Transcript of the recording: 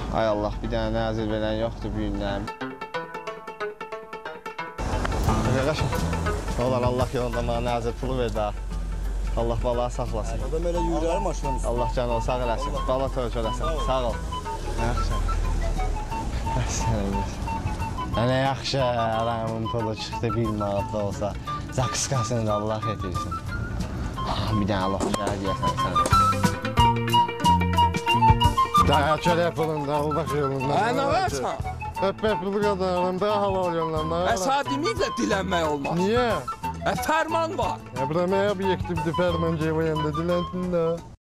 Ay Allah, bir dənə nəzir verən yoxdur bu günlər. Qardaşım, ne olar Allah yolunda mənə nəzir pulu ver daha. Allah balağı saxlasın. Adam elə yürür maşının üstündə. Allah canı ol, sağ eləsin. Bala tövk eləsin. Sağ ol. Yaxşı. Nə yaxşı, aramın pulu çıxdı, bir manat da olsa. Zakıskasını da Allah getirsin. Bir dənə Allah şəhər deyəsən sənə. Daha çörək pulunda, Allah yolunda. Nə versən? Öpmək pulu qadarım, daha halal yolunda. Sağ deməklə dilənmək olmaz. Niyə? Fərman var. Buraya bir yektimdi fərman cevayəndə diləntin də.